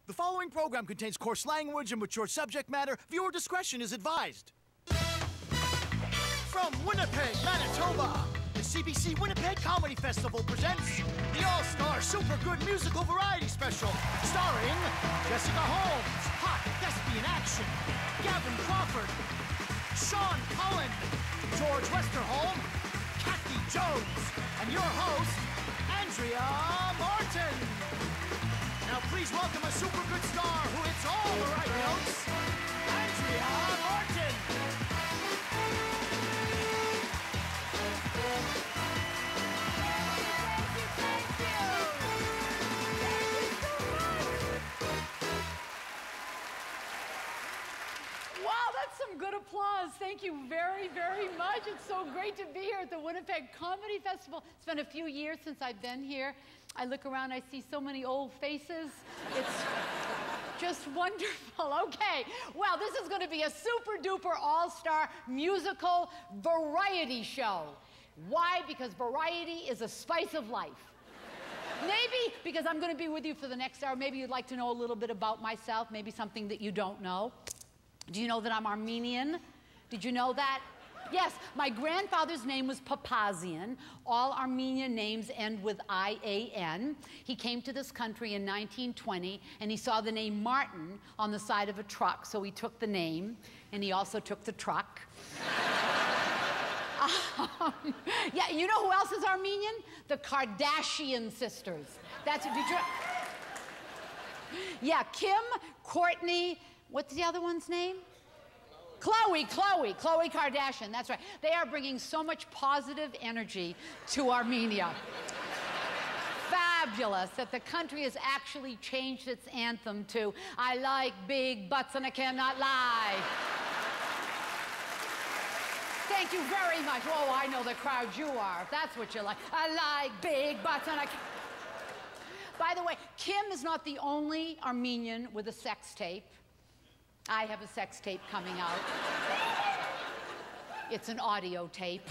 The following program contains coarse language and mature subject matter. Viewer discretion is advised. From Winnipeg, Manitoba, the CBC Winnipeg Comedy Festival presents the All-Star Super Good Musical Variety Special, starring Jessica Holmes, hot thespian action, Gavin Crawford, Sean Cullen, George Westerholm, Kathy Jones, and your host, Andrea Martin. Now please welcome a super good star who hits all the right notes, Andrea Martin. Wow, that's some good applause. Thank you very, very much. It's so great to be here at the Winnipeg Comedy Festival. It's been a few years since I've been here. I look around, I see so many old faces. It's just wonderful. Okay, well, this is going to be a super duper all-star musical variety show. Why? Because variety is a spice of life. Maybe because I'm going to be with you for the next hour. Maybe you'd like to know a little bit about myself, maybe something that you don't know. Do you know that I'm Armenian? Did you know that? Yes, my grandfather's name was Papazian. All Armenian names end with I-A-N. He came to this country in 1920, and he saw the name Martin on the side of a truck, so he took the name, and he also took the truck. Yeah, you know who else is Armenian? The Kardashian sisters. That's what you... Yeah, Kim, Courtney, what's the other one's name? Khloe Kardashian, that's right. They are bringing so much positive energy to Armenia. Fabulous that the country has actually changed its anthem to "I like big butts and I cannot lie." Thank you very much. Oh, I know the crowd you are, if that's what you like. I like big butts and I can't. By the way, Kim is not the only Armenian with a sex tape. I have a sex tape coming out. It's an audio tape.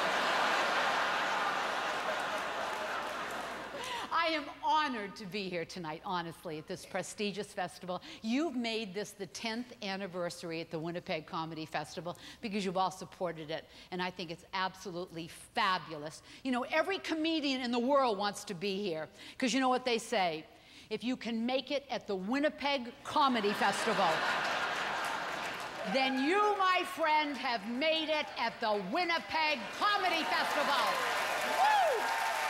I am honored to be here tonight, honestly, at this prestigious festival. You've made this the 10th anniversary at the Winnipeg Comedy Festival because you've all supported it, and I think it's absolutely fabulous. You know, every comedian in the world wants to be here because you know what they say? If you can make it at the Winnipeg Comedy Festival, then you, my friend, have made it at the Winnipeg Comedy Festival. Woo!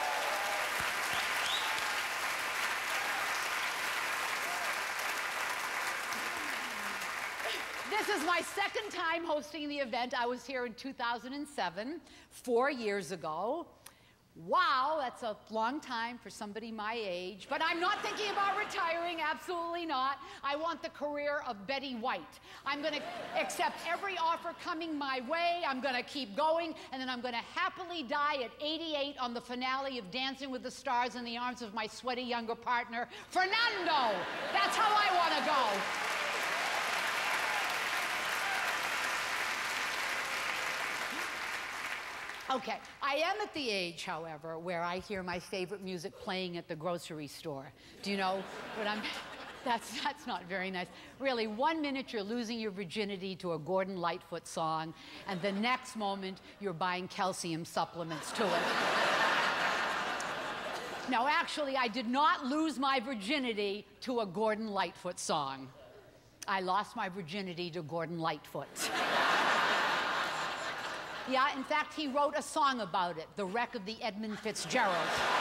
This is my second time hosting the event. I was here in 2007, 4 years ago. Wow, that's a long time for somebody my age. But I'm not thinking about retiring, absolutely not. I want the career of Betty White. I'm going to accept every offer coming my way. I'm going to keep going, and then I'm going to happily die at 88 on the finale of Dancing with the Stars in the arms of my sweaty younger partner, Fernando. That's how I want to go. Okay, I am at the age, however, where I hear my favorite music playing at the grocery store. Do you know what I'm... That's not very nice. Really, 1 minute you're losing your virginity to a Gordon Lightfoot song, and the next moment you're buying calcium supplements to it. Now, actually, I did not lose my virginity to a Gordon Lightfoot song. I lost my virginity to Gordon Lightfoot. Yeah, in fact, he wrote a song about it, The Wreck of the Edmund Fitzgerald.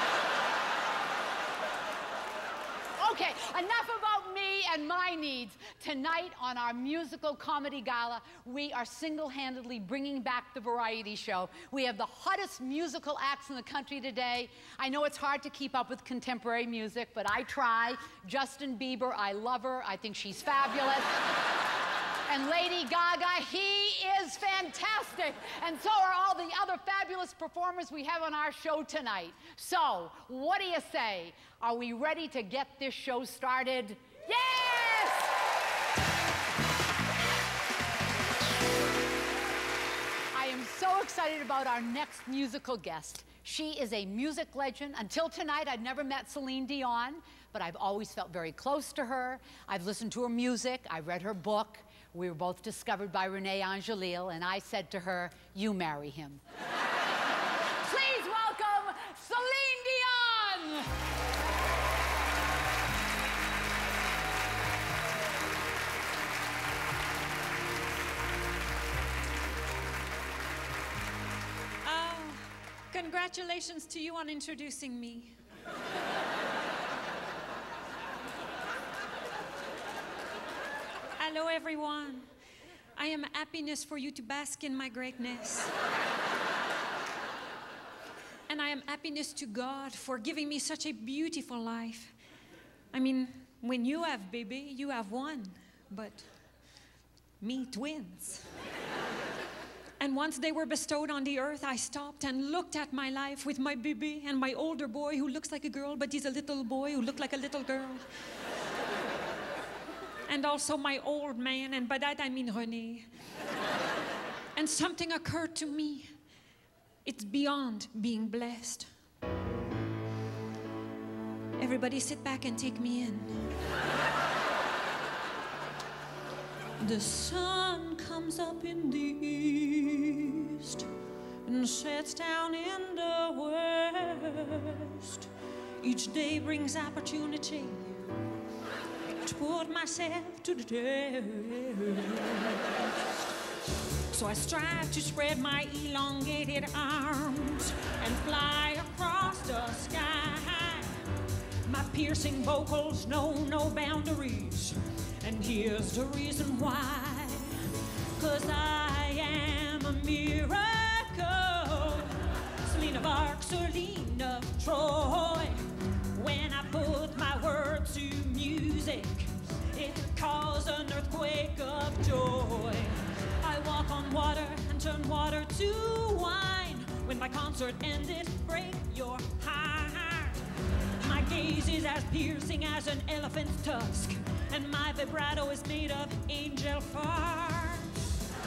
Okay, enough about me and my needs. Tonight on our musical comedy gala, we are single-handedly bringing back the variety show. We have the hottest musical acts in the country today. I know it's hard to keep up with contemporary music, but I try. Justin Bieber, I love her. I think she's fabulous. And Lady Gaga, he is fantastic. And so are all the other fabulous performers we have on our show tonight. So, what do you say? Are we ready to get this show started? Yes! I am so excited about our next musical guest. She is a music legend. Until tonight, I'd never met Celine Dion, but I've always felt very close to her. I've listened to her music. I read her book. We were both discovered by Renee Angelil, and I said to her, you marry him. Please welcome Celine Dion! Congratulations to you on introducing me. Hello, everyone. I am happiness for you to bask in my greatness. And I am happiness to God for giving me such a beautiful life. I mean, when you have baby, you have one, but me, twins. And once they were bestowed on the earth, I stopped and looked at my life with my baby and my older boy who looks like a girl, but he's a little boy who looked like a little girl. And also my old man, and by that I mean René. And something occurred to me. It's beyond being blessed. Everybody sit back and take me in. The sun comes up in the east and sets down in the west. Each day brings opportunity to put myself to the test. So I strive to spread my elongated arms and fly across the sky. My piercing vocals know no boundaries. And here's the reason why. 'Cause I am a miracle. Celine of Arc, Celine of Troy. When I put my words to music, it caused an earthquake of joy. I walk on water and turn water to wine. When my concert ended, break your heart. My gaze is as piercing as an elephant's tusk, and my vibrato is made of angel farts.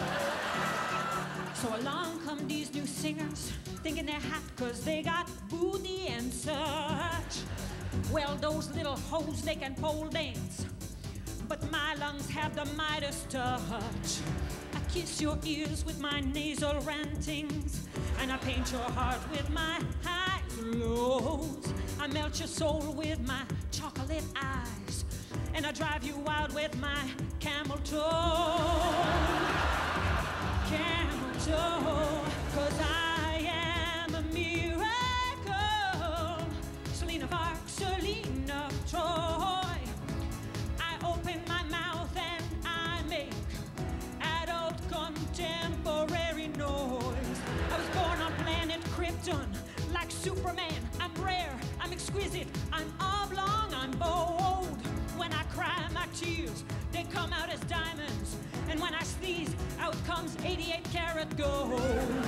So along come these new singers, thinking they're hot 'cause they got booty and such. Well, those little hoes, they can pole dance, but my lungs have the Midas touch. I kiss your ears with my nasal rantings, and I paint your heart with my highs and lows. I melt your soul with my chocolate eyes, and I drive you wild with my camel toe. Camel toe, 'cause I am a miracle. Celine of Arc, Celine of Troy. I open my mouth and I make adult contemporary noise. I was born on planet Krypton, like Superman. I'm rare, I'm exquisite, I'm oblong, I'm bold. When I cry, my tears, they come out as diamonds. And when I sneeze, out comes 88 karat gold.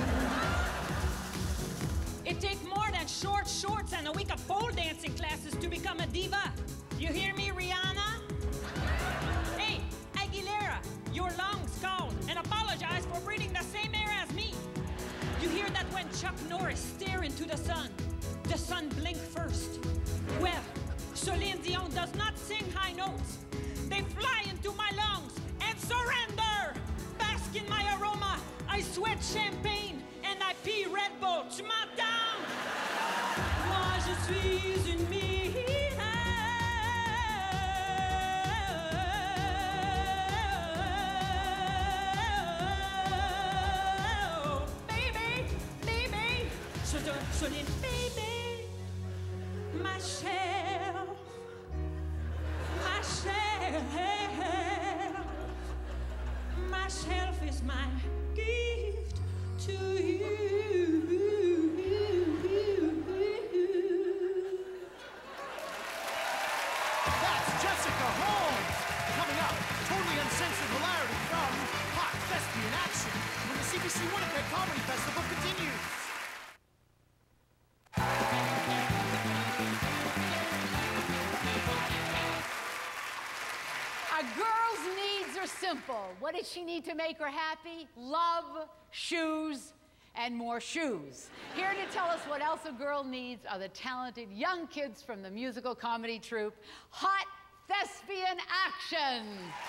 It takes more than short shorts and a week of pole dancing classes to become a diva. You hear me, Rihanna? Hey, Aguilera, your lungs called and apologize for breathing the same air as me. You hear that when Chuck Norris stare into the sun blink first. Well, Celine Dion does not sing high notes. They fly into my lungs and surrender. Bask in my aroma. I sweat champagne and I pee Red Bull. Tu m'entends? Moi, je suis une miracle. Baby, baby. Celine, baby. My shelf. My shelf is my gift to you. That's Jessica Holmes. Coming up, totally uncensored hilarity from hot thespian action when the CBC Winnipeg Comedy Festival continues. A girl's needs are simple. What does she need to make her happy? Love, shoes, and more shoes. Here to tell us what else a girl needs are the talented young kids from the musical comedy troupe, Hot Thespian Action.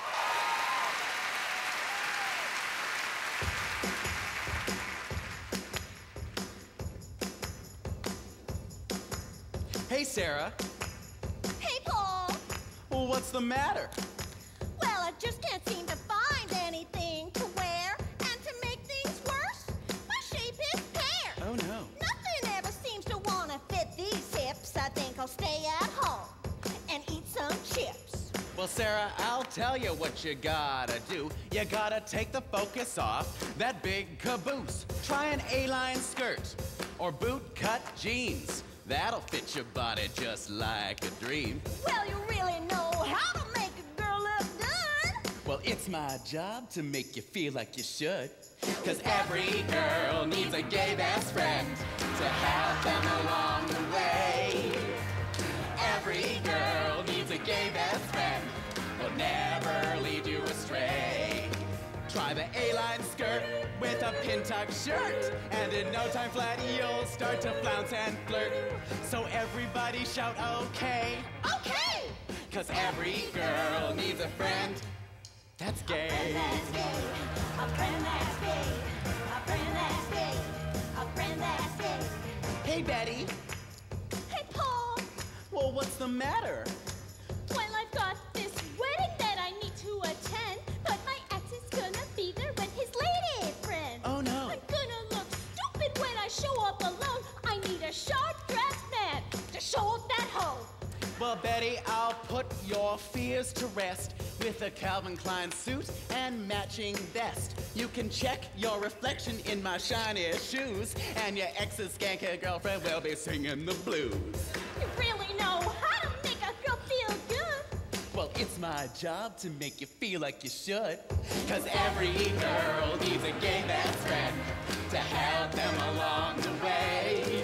Hey, Sarah. Hey, Paul. Well, what's the matter? Well, I just can't seem to find anything to wear. And to make things worse, my shape is pear. Oh, no. Nothing ever seems to want to fit these hips. I think I'll stay at home and eat some chips. Well, Sarah, I'll tell you what you gotta do. You gotta take the focus off that big caboose. Try an A-line skirt or boot-cut jeans. That'll fit your body just like a dream. Well, you really know how to make a girl look good. Well, it's my job to make you feel like you should. 'Cause every girl needs a gay best friend to help them along the way. Every girl needs a gay best friend. Will never lead you astray. Try the A-line skirt with a pin-tuck shirt, and in no time flat you'll start to flounce and flirt. So everybody shout okay, Okay. 'cause every girl needs a friend that's gay. A friend that's gay. A friend that's gay. A friend that's gay. A friend that's gay. Hey, Betty. Hey, Paul. Well, what's the matter? Well, I've got this wedding that I need to attend, but my ex is gonna be there with his lady friend. Oh, no. I'm gonna look stupid when I show up alone. I need a sharp-dressed man to show up that hoe. Well, Betty, I'll put your fears to rest with a Calvin Klein suit and matching vest. You can check your reflection in my shiny shoes, and your ex's skanky girlfriend will be singing the blues. You really know how to make a girl feel good. Well, it's my job to make you feel like you should. 'Cause every girl needs a gay best friend to help them along the way.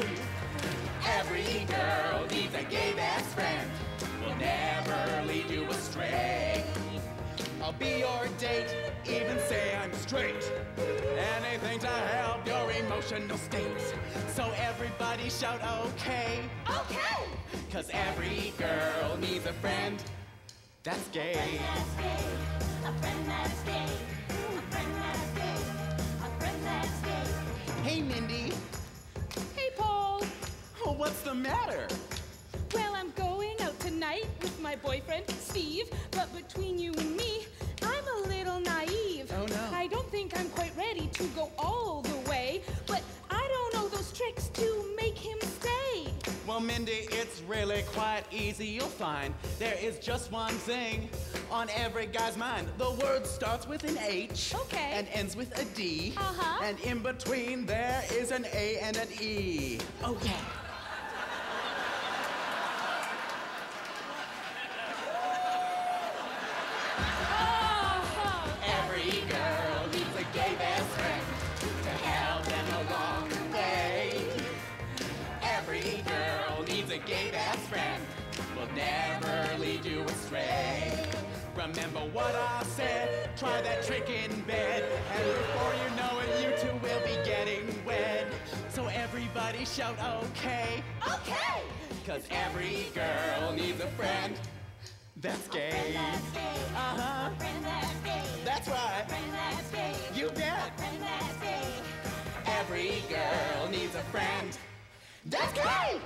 Every girl needs a gay best friend. Will never lead you astray. I'll be your date, even say I'm straight. Anything to help your emotional states. So everybody shout okay, Okay. 'cause every girl needs a friend that's gay. A friend that's gay. A friend that's gay. A friend that's gay. A friend that's gay. Hey, Mindy. Hey, Paul. Oh, what's the matter? Well, I'm going out tonight with my boyfriend, Steve, but between you and me, I'm a little naive. Oh, no. I don't think I'm quite ready to go all the way, but I don't know those tricks to make him stay. Well, Mindy, it's really quite easy, you'll find. There is just one thing on every guy's mind. The word starts with an H. Okay. And ends with a D. Uh-huh. And in between there is an A and an E. Oh, yeah. Every girl needs a gay best friend to help them along the way. Every girl needs a gay best friend. Will never lead you astray. Remember what I said, try that trick in bed, and before you know it, you two will be getting wed. So everybody shout okay, Okay. 'cause every girl needs a friend that's gay. Friend that's gay. Uh-huh, A friend that's gay. that's right, Friend that's gay. you bet. Friend that's gay. Every girl needs a friend that's gay.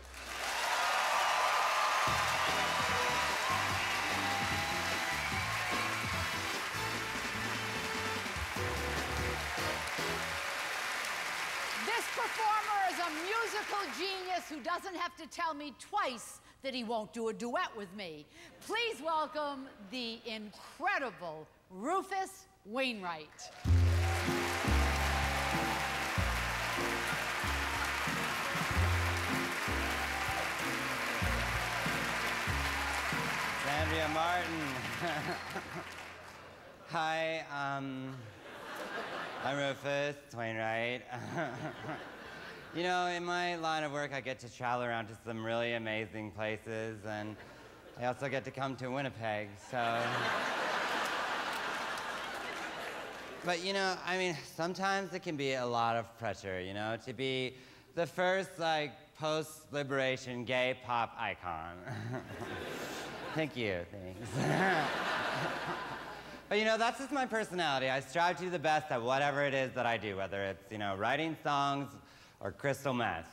This performer is a musical genius who doesn't have to tell me twice that he won't do a duet with me. Please welcome the incredible Rufus Wainwright. Andrea Martin. Hi, I'm Rufus Wainwright. You know, in my line of work, I get to travel around to some really amazing places, and I also get to come to Winnipeg, so But you know, I mean, sometimes it can be a lot of pressure, you know, to be the first, like, post-liberation gay pop icon. Thank you, thanks. But you know, that's just my personality. I strive to do the best at whatever it is that I do, whether it's, you know, writing songs or crystal meth.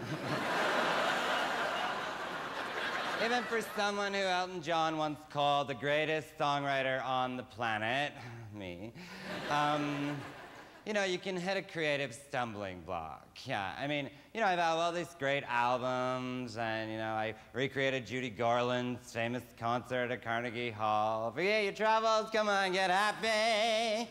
Even for someone who Elton John once called the greatest songwriter on the planet, me, you know, you can hit a creative stumbling block. Yeah, I mean, you know, I've had all these great albums, and, you know, I recreated Judy Garland's famous concert at Carnegie Hall. Forget your troubles, come on, get happy.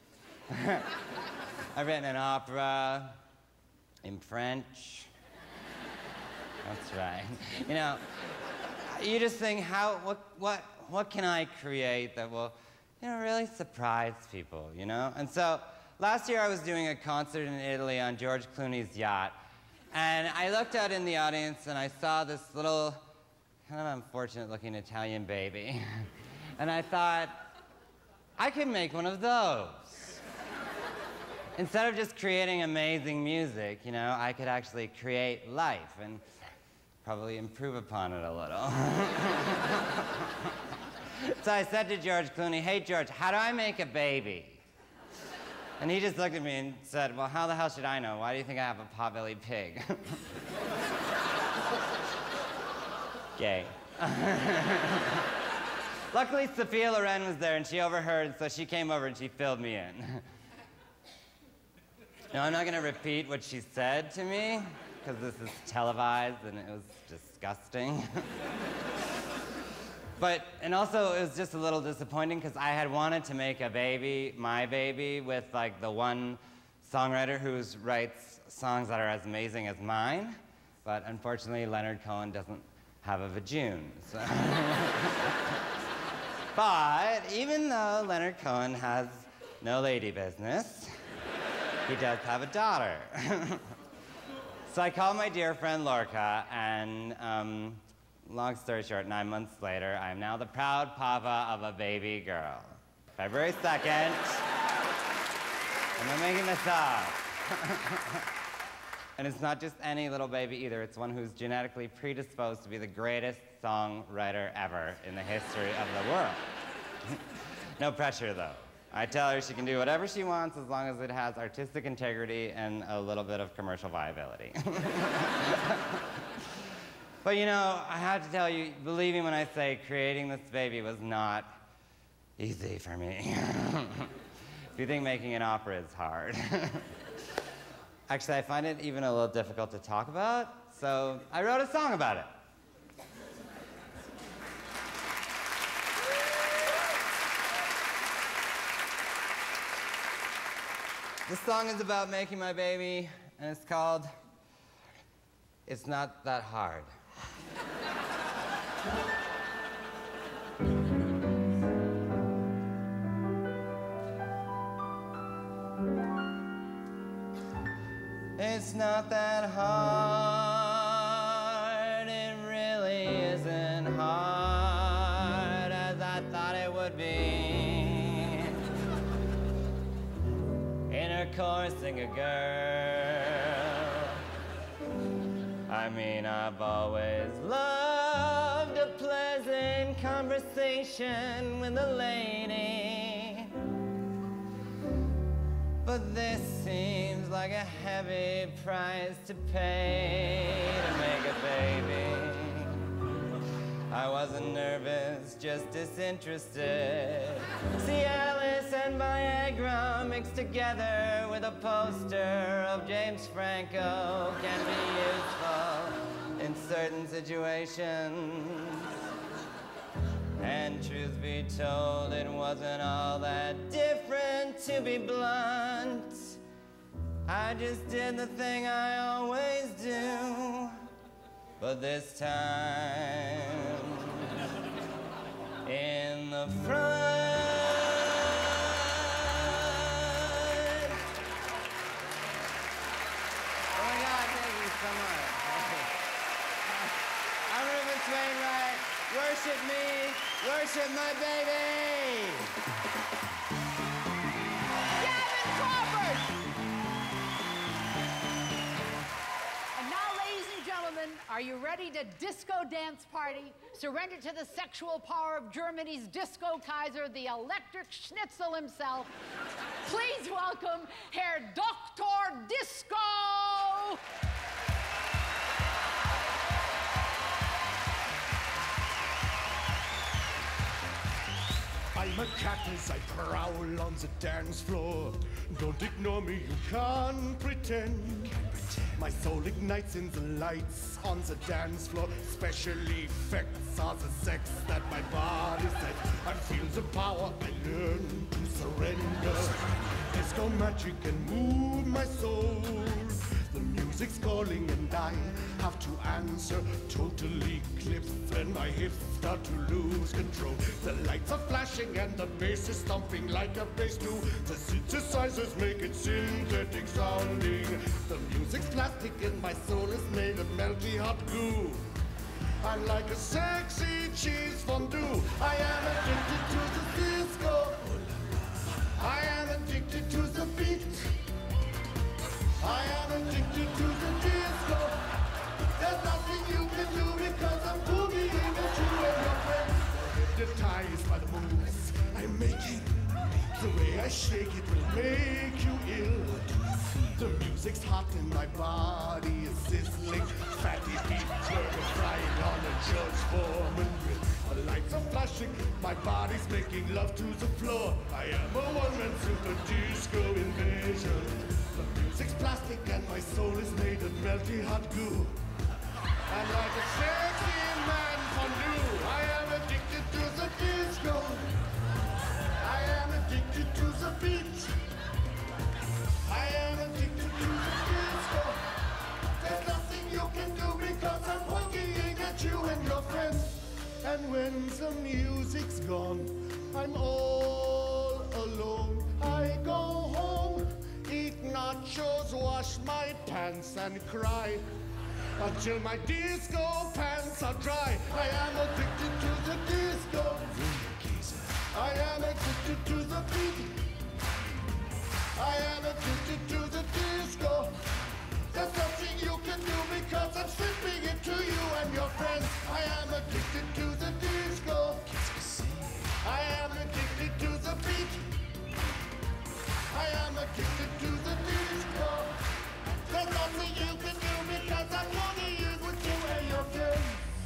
I've written an opera in French. That's right. You know, you just think, what can I create that will, you know, really surprise people, you know? And so, last year I was doing a concert in Italy on George Clooney's yacht, and I looked out in the audience and I saw this little, kind of unfortunate-looking Italian baby. And I thought, I could make one of those. Instead of just creating amazing music, you know, I could actually create life and probably improve upon it a little. So I said to George Clooney, hey, George, how do I make a baby? And he just looked at me and said, well, how the hell should I know? Why do you think I have a pot-bellied pig? Gay. Luckily, Sophia Loren was there, and she overheard, so she came over and she filled me in. Now, I'm not going to repeat what she said to me, because this is televised, and it was disgusting. And also, it was just a little disappointing, because I had wanted to make a baby, my baby, with, like, the one songwriter who writes songs that are as amazing as mine. But unfortunately, Leonard Cohen doesn't have a vajoon, so. But even though Leonard Cohen has no lady business, he does have a daughter. So I called my dear friend Lorca, and long story short, 9 months later, I am now the proud papa of a baby girl. February 2nd, and I'm making this up. And it's not just any little baby either, it's one who's genetically predisposed to be the greatest songwriter ever in the history of the world. No pressure, though. I tell her she can do whatever she wants as long as it has artistic integrity and a little bit of commercial viability. But you know, I have to tell you, believe me when I say creating this baby was not easy for me. If you think making an opera is hard. Actually, I find it even a little difficult to talk about, so I wrote a song about it. This song is about making my baby, and it's called It's Not That Hard. It's not that hard, it really isn't hard as I thought it would be. Intercoursing a girl, I mean, I've always loved a pleasant conversation with a lady. But this seems like a heavy price to pay to make a baby. I wasn't nervous, just disinterested. See, Alice and Viagra mixed together with a poster of James Franco can be useful in certain situations. And truth be told, it wasn't all that different, to be blunt. I just did the thing I always do, but this time in the front. Oh my God, thank you so much. I'm Rufus Wainwright. Worship me, worship my baby. Yeah! Are you ready to disco dance party? Surrender to the sexual power of Germany's disco Kaiser, the electric schnitzel himself. Please welcome Herr Dr. Disco! I'm a cat as I prowl on the dance floor. Don't ignore me, you can't pretend. My soul ignites in the lights on the dance floor. Special effects are the sex that my body sets. I feel the power, I learn to surrender. Disco magic can move my soul. The music's calling and I have to answer. Totally eclipsed when my hips start to lose control. The lights are flashing and the bass is thumping like a bass too. The synthesizers make it synthetic sounding. The music's plastic and my soul is made of melty hot glue. I'm like a sexy cheese fondue. I am addicted to the disco. I am addicted to the beat. I am addicted to the disco. There's nothing you can do because I'm boogieing at you and your friends. Hypnotized by the moves I'm making. The way I shake it will make you ill. The music's hot and my body is sizzling. Fatty beef burger frying on a George Foreman grill. The lights are flashing, my body's making love to the floor. I am a one-man super disco invasion. The music's plastic and my soul is made of melty hot goo. I'm like a sexy man fondue. I am addicted to the disco. I am addicted to the beat. I am addicted to the disco. There's nothing you can do because I'm pointing at you and your friends. And when the music's gone, I'm all alone. I go home, eat nachos, wash my pants and cry until my disco pants are dry. I am addicted to the disco. I am addicted to the beat. I am addicted to the disco. There's nothing you can do because I'm stripping it to you and your friends. I am addicted to the disco. I am addicted to the beat. I am addicted to the disco. There's nothing you can do because I'm wanting you with you and your friends.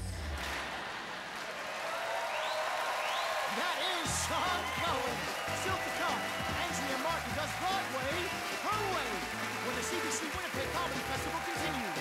That is Sean Cohen. Still to come, Andrea Martin does Broadway her way when the CBC Winnipeg Comedy Festival continues.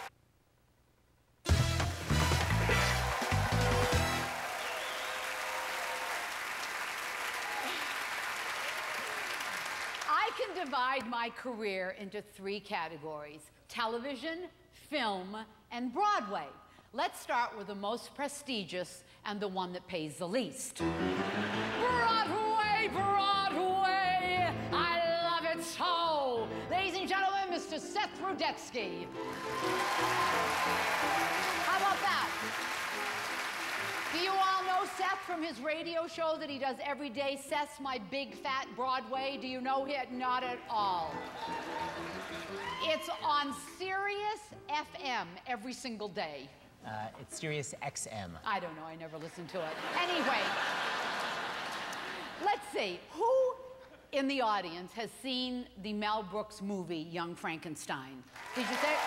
I can divide my career into 3 categories: television, film, and Broadway. Let's start with the most prestigious and the one that pays the least. Broadway, Broadway, I love it so. Ladies and gentlemen, Mr. Seth Rudetsky. How about that? Do you all know Seth from his radio show that he does every day, Seth's My Big Fat Broadway? Do you know it? Not at all. It's on Sirius FM every single day. It's Sirius XM. I don't know, I never listened to it. Anyway, let's see, who in the audience has seen the Mel Brooks movie, Young Frankenstein? Did you say?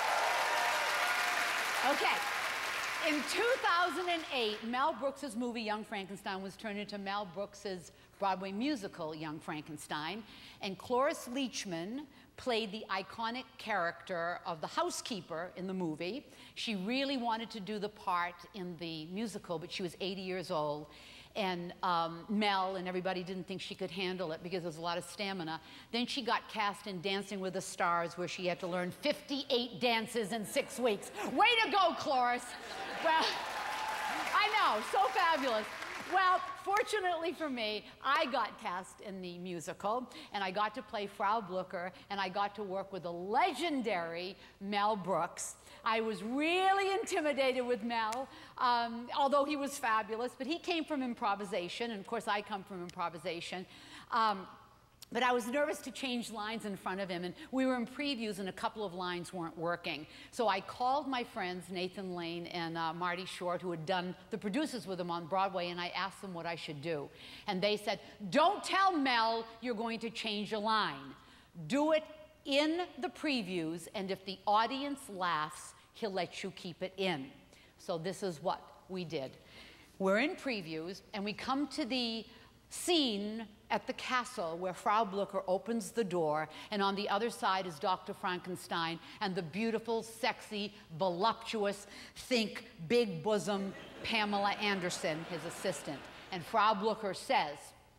Okay. In 2008, Mel Brooks's movie, Young Frankenstein, was turned into Mel Brooks's Broadway musical, Young Frankenstein, and Cloris Leachman played the iconic character of the housekeeper in the movie. She really wanted to do the part in the musical, but she was 80 years old, and Mel and everybody didn't think she could handle it because there was a lot of stamina. Then she got cast in Dancing with the Stars, where she had to learn 58 dances in 6 weeks. Way to go, Cloris. Well, I know, so fabulous. Well, fortunately for me, I got cast in the musical, and I got to play Frau Blucher, and I got to work with the legendary Mel Brooks. I was really intimidated with Mel, although he was fabulous, but he came from improvisation, and of course I come from improvisation. But I was nervous to change lines in front of him, and we were in previews, and a couple of lines weren't working. So I called my friends, Nathan Lane and Marty Short, who had done the producers with him on Broadway, and I asked them what I should do. And they said, don't tell Mel you're going to change a line. Do it in the previews, and if the audience laughs, he'll let you keep it in. So this is what we did. We're in previews, and we come to the scene at the castle where Frau Blucher opens the door, and on the other side is Dr. Frankenstein and the beautiful, sexy, voluptuous, think big bosom Pamela Anderson, his assistant. And Frau Blucher says,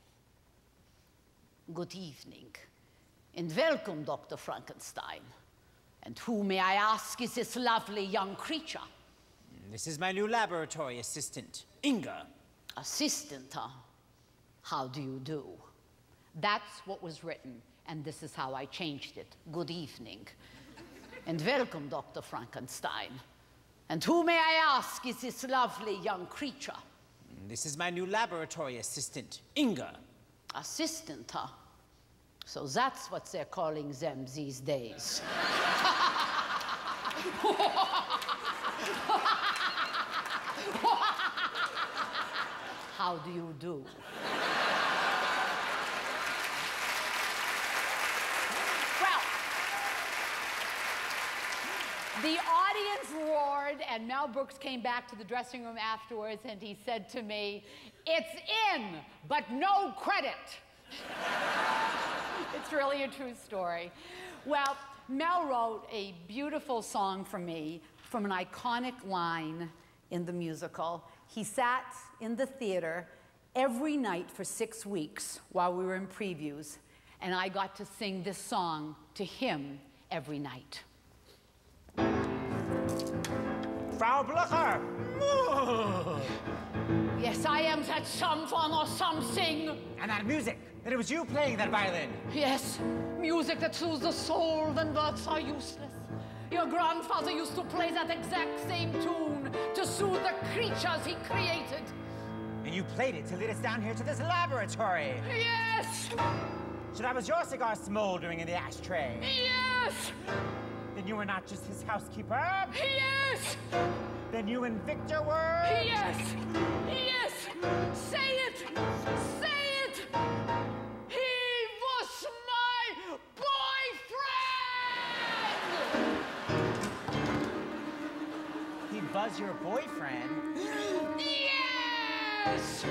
"Good evening, and welcome, Dr. Frankenstein. And who, may I ask, is this lovely young creature?" This is my new laboratory assistant, Inga. Assistant, huh? How do you do? That's what was written, and this is how I changed it. Good evening, and welcome, Dr. Frankenstein. And who, may I ask, is this lovely young creature? This is my new laboratory assistant, Inga. Assistant, huh? So that's what they're calling them these days. How do you do? Well, the audience roared, and Mel Brooks came back to the dressing room afterwards, and he said to me, "It's in, but no credit." It's really a true story. Well, Mel wrote a beautiful song for me from an iconic line in the musical. He sat in the theater every night for 6 weeks while we were in previews, and I got to sing this song to him every night. Frau Blucher! Yes, I am that someone or something. And that music, that it was you playing that violin. Yes, music that soothes the soul when words are useless. Your grandfather used to play that exact same tune to soothe the creatures he created. And you played it to lead us down here to this laboratory. Yes! So that was your cigar smoldering in the ashtray. Yes! Then you were not just his housekeeper. Yes! Then you and Victor were... Yes! Yes! Say it! Say it! He was my boyfriend! He was your boyfriend? Yes!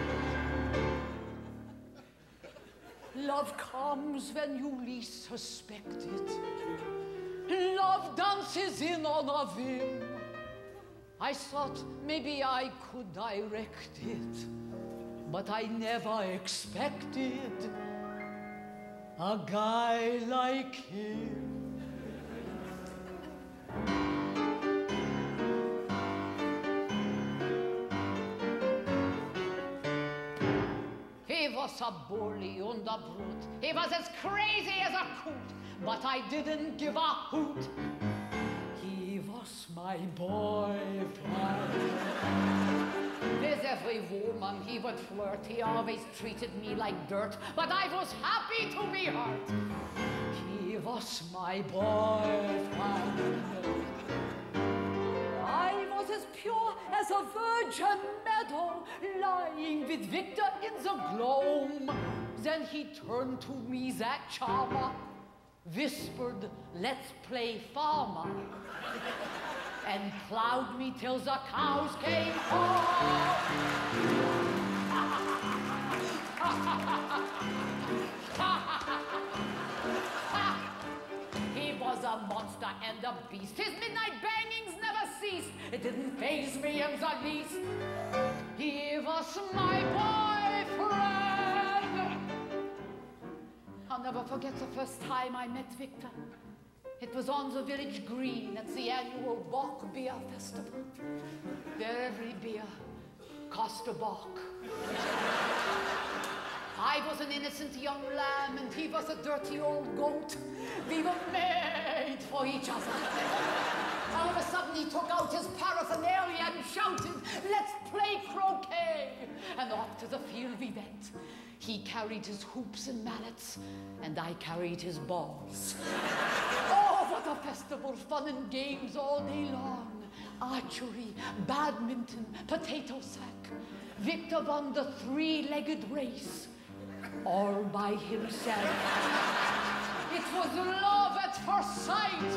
Love comes when you least suspect it. Love dances in on a whim. I thought maybe I could direct it, but I never expected a guy like him. He was a bully and a brute. He was as crazy as a coot, but I didn't give a hoot. He was my boyfriend. With every woman he would flirt, he always treated me like dirt, but I was happy to be hurt. He was my boyfriend. I was as pure as a virgin meadow, lying with Victor in the gloam. Then he turned to me, that charmer, whispered, "Let's play farmer," and plowed me till the cows came home. He was a monster and a beast. His midnight bangings never ceased. It didn't faze me in the least. He was my boyfriend. I'll never forget the first time I met Victor. It was on the village green at the annual Bock Beer Festival. There every beer cost a Bock. I was an innocent young lamb and he was a dirty old goat. We were made for each other. all of a sudden he took out his paraphernalia and shouted, "Let's play croquet!" And off to the field we went. He carried his hoops and mallets, and I carried his balls. Oh, what a festival, fun and games all day long. Archery, badminton, potato sack. Victor won the three-legged race, all by himself. It was love at first sight.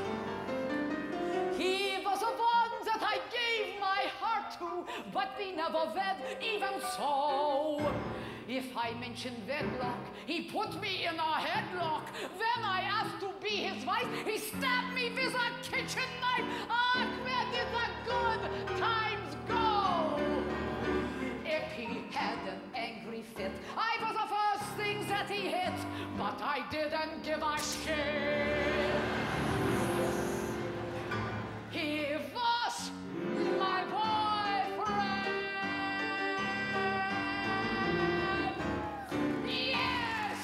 He was the one that I gave my heart to, but we never wed, even so. If I mentioned wedlock, he put me in a headlock. When I asked to be his wife, he stabbed me with a kitchen knife. Ah, where did the good times go? If he had an angry fit, I was the first thing that he hit, but I didn't give a shit. He was my boyfriend. Yes!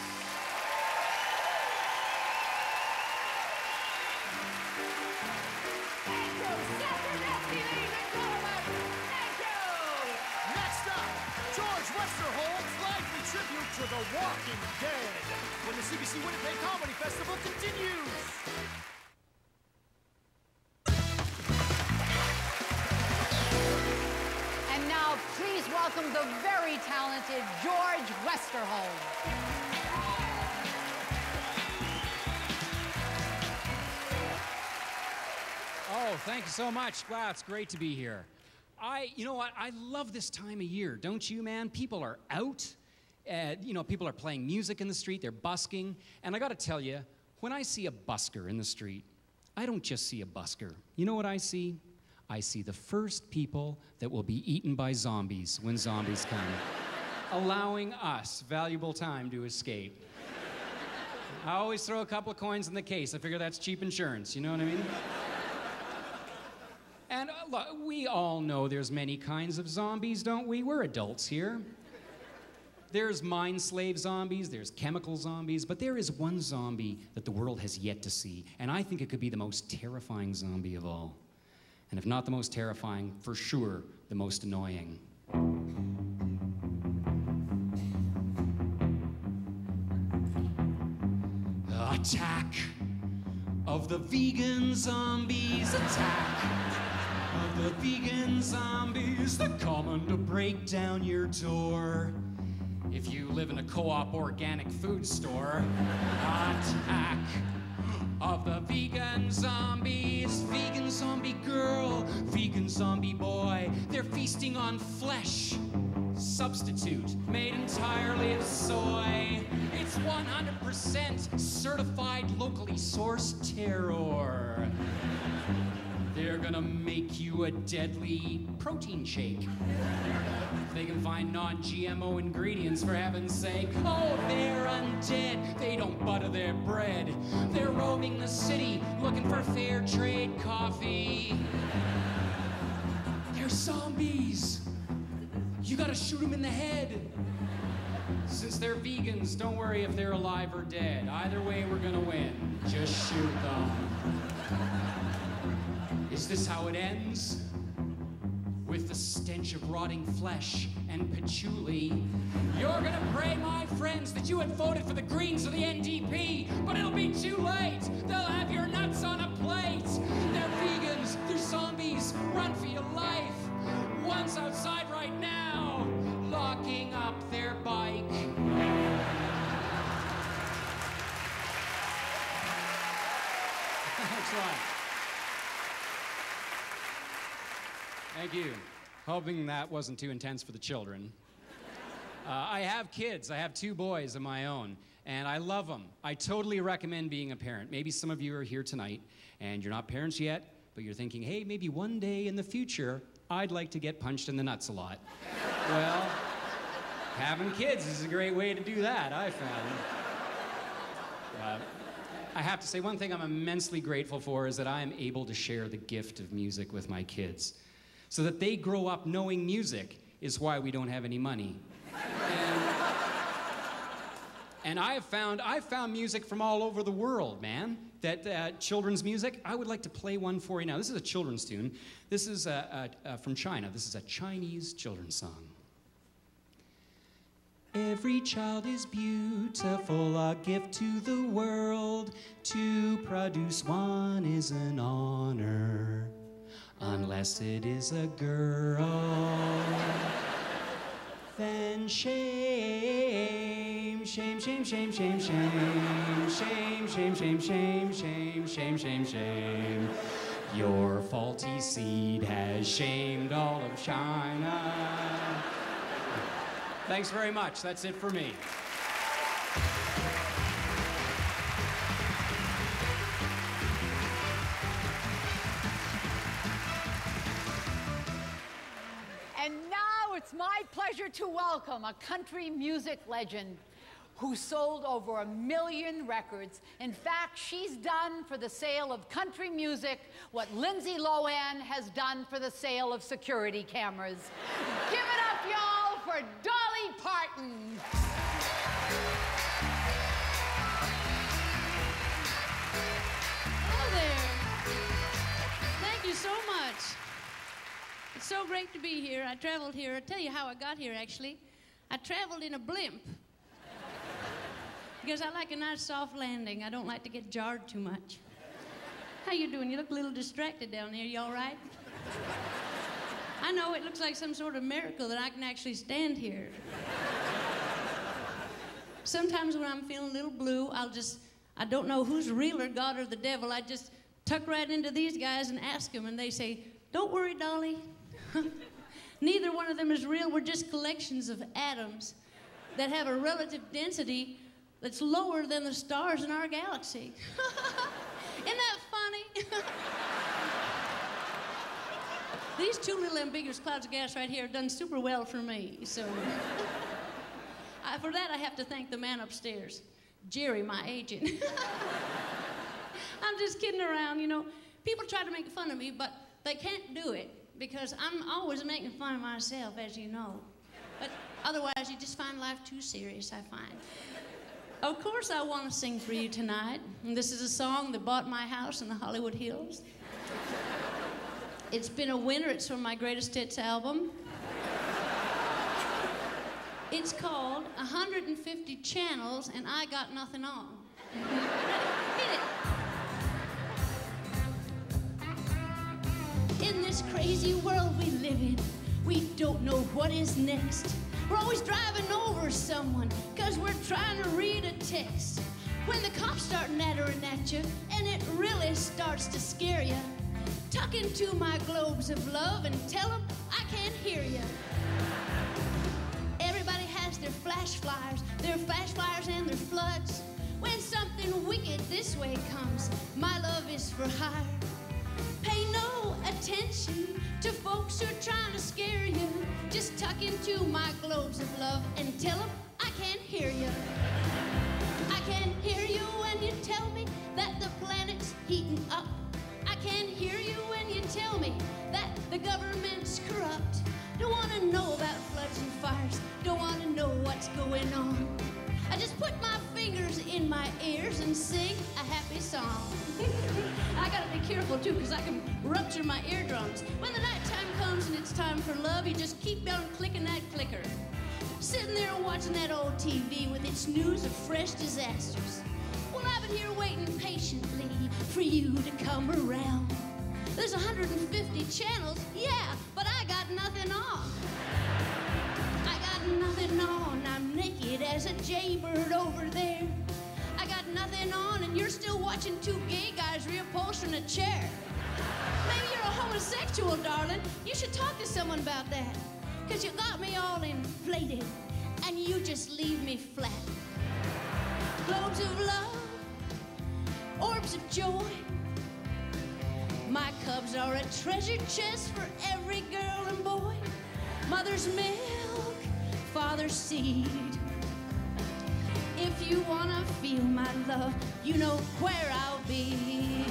Thank you, Saturday, ladies and gentlemen. Thank you. Next up, George Westerholm's lively tribute to The Walking Dead when the CBC Winnipeg Comedy Festival continues. And now, please welcome the very talented George Westerholm. Oh, thank you so much. Wow, it's great to be here. You know what? I love this time of year, don't you, man? People are out. People are playing music in the street. They're busking. And I got to tell you, when I see a busker in the street, I don't just see a busker. You know what I see? I see the first people that will be eaten by zombies when zombies come, allowing us valuable time to escape. I always throw a couple of coins in the case. I figure that's cheap insurance, you know what I mean? And look, we all know there's many kinds of zombies, don't we? We're adults here. There's mind slave zombies, there's chemical zombies, but there is one zombie that the world has yet to see, and I think it could be the most terrifying zombie of all. And if not the most terrifying, for sure, the most annoying. Attack of the vegan zombies, attack of the vegan zombies. They're coming to break down your door. If you live in a co-op organic food store, attack of the vegan zombies. Vegan zombie girl, vegan zombie boy. They're feasting on flesh, substitute made entirely of soy. It's 100% certified locally sourced terror. They're gonna make you a deadly protein shake. If they can find non-GMO ingredients, for heaven's sake. Oh, they're undead. They don't butter their bread. They're roaming the city looking for fair trade coffee. They're zombies. You gotta shoot them in the head. Since they're vegans, don't worry if they're alive or dead. Either way, we're gonna win. Just shoot them. Is this how it ends? With the stench of rotting flesh and patchouli. You're gonna pray, my friends, that you had voted for the Greens or the NDP, but it'll be too late. They'll have your nuts on a plate. They're vegans, they're zombies, run for your life. One's outside right now, locking up their bike. Excellent. Thank you. Hoping that wasn't too intense for the children. I have kids. I have 2 boys of my own, and I love them. I totally recommend being a parent. Maybe some of you are here tonight, and you're not parents yet, but you're thinking, hey, maybe one day in the future, I'd like to get punched in the nuts a lot. Well, having kids is a great way to do that, I found. I have to say, one thing I'm immensely grateful for is that I am able to share the gift of music with my kids, so that they grow up knowing music is why we don't have any money. And I've found music from all over the world, man. that children's music. I would like to play one for you now. This is a children's tune. This is from China. This is a Chinese children's song. Every child is beautiful, a gift to the world. To produce one is an honor, unless it is a girl. Then shame, shame, shame, shame, shame, shame, shame, shame, shame, shame, shame, shame, shame, shame. Your faulty seed has shamed all of China. Thanks very much. That's it for me. And now it's my pleasure to welcome a country music legend who sold over 1 million records. In fact, she's done for the sale of country music what Lindsay Lohan has done for the sale of security cameras. Give it up, y'all, for Dolly Parton. Hello there. Thank you so much. It's so great to be here. I traveled here. I'll tell you how I got here, actually. I traveled in a blimp. Because I like a nice soft landing. I don't like to get jarred too much. How you doing? You look a little distracted down there. You all right? I know it looks like some sort of miracle that I can actually stand here. Sometimes when I'm feeling a little blue, I don't know who's realer, God or the devil. I just tuck right into these guys and ask them, and they say, "Don't worry, Dolly. Neither one of them is real. We're just collections of atoms that have a relative density that's lower than the stars in our galaxy." Isn't that funny? These two little ambiguous clouds of gas right here have done super well for me, so. For that, I have to thank the man upstairs, Jerry, my agent. I'm just kidding around, you know. People try to make fun of me, but they can't do it because I'm always making fun of myself, as you know. But otherwise, you just find life too serious, I find. Of course I want to sing for you tonight. And this is a song that bought my house in the Hollywood Hills. It's been a winner. It's from my Greatest Hits album. It's called 150 Channels and I Got Nothing On. Hit it. In this crazy world we live in, we don't know what is next. We're always driving over someone, cause we're trying to read a text. When the cops start nattering at you, and it really starts to scare you, tuck into my globes of love and tell them I can't hear you. Everybody has their flash flyers and their floods. When something wicked this way comes, my love is for hire. Pay no attention to folks who are trying to scare you. Just tuck into my globes of love and tell them I can't hear you. I can't hear you when you tell me that the planet's heating up. I can't hear you when you tell me that the government's corrupt. Don't want to know about floods and fires. Don't want to know what's going on. I just put my fingers in my ears and sing a happy song. I gotta be careful too, because I can rupture my eardrums. When the nighttime comes and it's time for love, you just keep on clicking that clicker. Sitting there watching that old TV with its news of fresh disasters. Well, I've been here waiting patiently for you to come around. There's 150 channels, yeah, but I got nothing on. I got nothing on, I'm naked as a jaybird over there. I got nothing on and you're still watching two gay guys reupholstering a chair. Maybe you're a homosexual, darling. You should talk to someone about that. Cause you got me all inflated and you just leave me flat. Globes of love, orbs of joy. My cubs are a treasure chest for every girl and boy. Mother's milk, father's seed. If you wanna feel my love, you know where I'll be.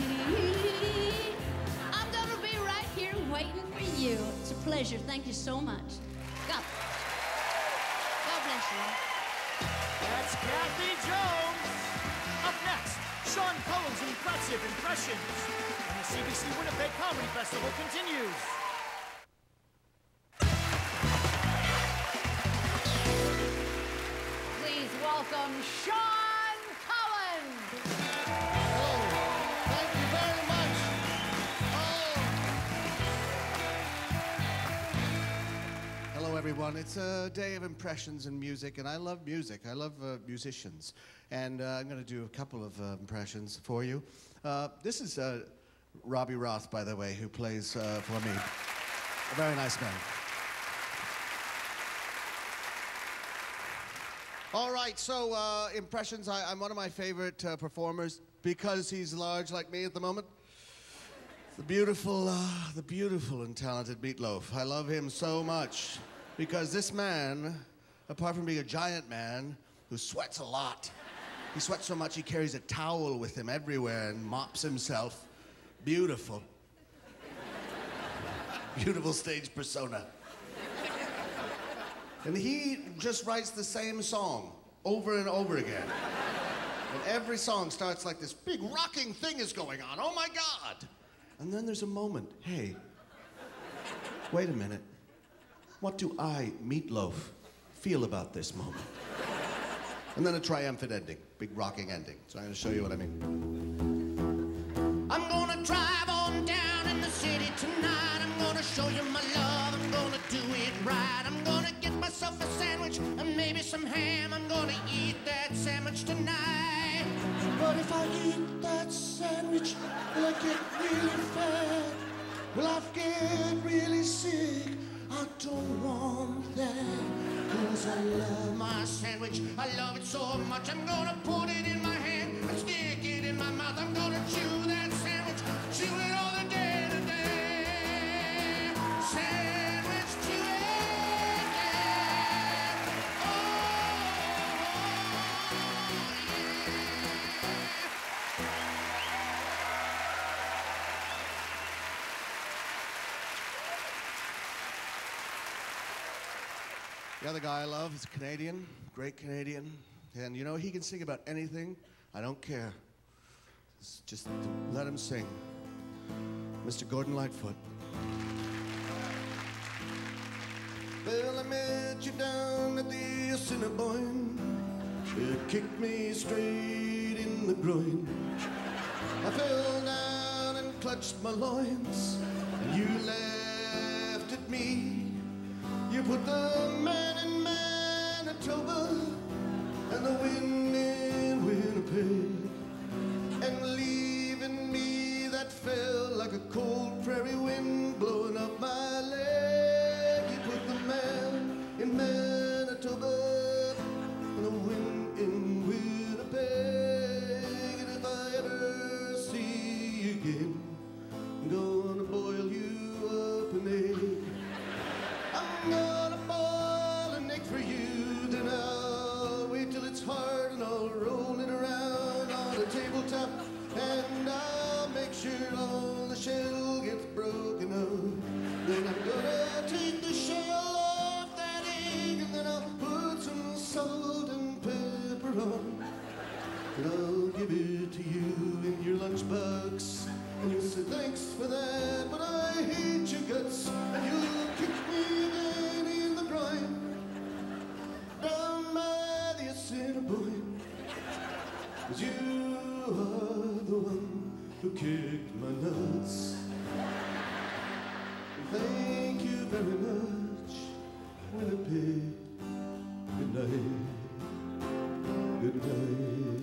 I'm gonna be right here waiting for you. It's a pleasure. Thank you so much. God bless you. That's Kathy Jones, a Up next, Sean Cullen's impressive impressions. And the CBC Winnipeg Comedy Festival continues. Please welcome Sean Cullen. Hello. Thank you very much. Hello, everyone. It's a day of impressions and music, and I love music. I love musicians. And I'm going to do a couple of impressions for you. This is Robbie Roth, by the way, who plays for me. A very nice man. All right, so impressions. I'm one of my favorite performers because he's large like me at the moment. The beautiful and talented Meatloaf. I love him so much because this man, apart from being a giant man who sweats a lot, he sweats so much he carries a towel with him everywhere and mops himself. Beautiful. Beautiful stage persona. And he just writes the same song over and over again. And every song starts like this big rocking thing is going on. Oh my God! And then there's a moment. Hey, wait a minute. What do I, Meatloaf, feel about this moment? And then a triumphant ending, big rocking ending. So I'm gonna show you what I mean. I'm gonna drive on down in the city tonight. I'm gonna show you my love. I'm gonna do it right. I'm gonna get myself a sandwich and maybe some ham. I'm gonna eat that sandwich tonight. But if I eat that sandwich, will I get really fat? Will I get really sick? I don't want that. 'Cause I love my sandwich. I love it so much. I'm gonna put it in my hand and stick it in my mouth. I'm gonna chew that sandwich, chew it all the day today. Sandwich chewing. Oh, The other guy I love is a Canadian, great Canadian. And you know, he can sing about anything. I don't care. Just let him sing. Mr. Gordon Lightfoot. Well, I met you down at the Assiniboine. You kicked me straight in the groin. I fell down and clutched my loins. And you laughed at me. You put the man in Manitoba and the wind in Winnipeg, and leaving me that felt like a cold prairie wind blowing up my leg. You put the man in Manitoba and the wind in Winnipeg, and if I ever see you again, I'm gonna boil you up an egg. I'm gonna boil an egg for you, then I'll wait till it's hard and I'll roll it around on a tabletop, and I'll make sure all the shell gets broken up. Then I'm gonna take the shell off that egg, and then I'll put some salt and pepper on, and I'll give it to you in your lunchbox. And you'll say, thanks for that, but I hate your guts. And you'll kick me again in the groin, down by the Assiniboine. 'Cause you are the one who kicked my nuts. And thank you very much, Winnipeg. Good night. Good night.